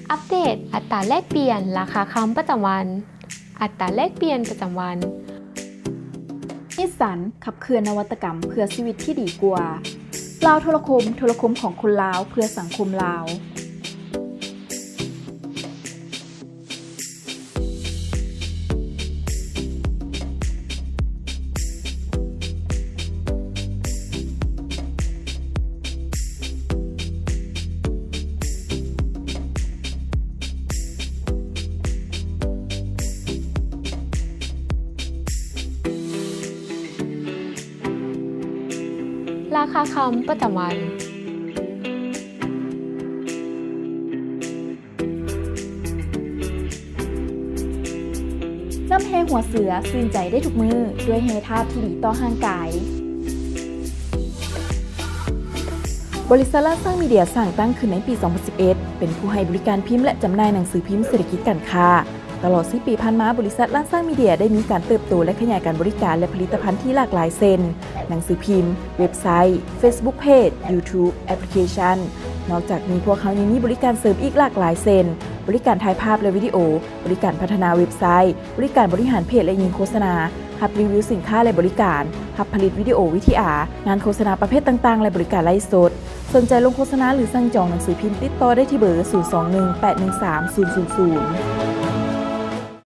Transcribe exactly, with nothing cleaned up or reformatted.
อัปเดตอัตราแลกเปลี่ยนราคาคำประจำวันอัตราแลกเปลี่ยนประจำวันนิสสันขับเคลื่อนนวัตกรรมเพื่อชีวิตที่ดีกว่าลาวโทรคมโทรคมของคนลาวเพื่อสังคมลาวราคาคำประจำวันน้ำแห้หัวเสือซื่นใจได้ทุกมือด้วยเฮทาที่ดีต่อห่างกายบริษัทล่าสร้างมีเดียสร้างตั้งขึ้นในปี สองพันสิบเอ็ด เป็นผู้ให้บริการพิมพ์และจำหน่ายหนังสือพิมพ์เศรษฐกิจการค้าตลอดสี่ปีผ่านมาบริษัทล่าสร้างมีเดียได้มีการเติบโตและขยายการบริการและผลิตภัณฑ์ที่หลากหลายเช่นหนังสือพิมพ์เว็บไซต์ Facebook Page YouTube แอปพลิเคชันนอกจากนี้พวกเขายังมีบริการเสริมอีกหลากหลายเช่นบริการถ่ายภาพและวิดีโอบริการพัฒนาเว็บไซต์บริการบริหารเพจและยิงโฆษณาหับรีวิวสินค้าและบริการหับผลิตวิดีโอวิทีอาร์งานโฆษณาประเภทต่างๆและบริการไลฟ์สดสนใจลงโฆษณาหรือสั่งจองหนังสือพิมพ์ติดต่อได้ที่เบอร์ ศูนย์ สอง หนึ่ง แปด หนึ่ง สาม ศูนย์ ศูนย์ ศูนย์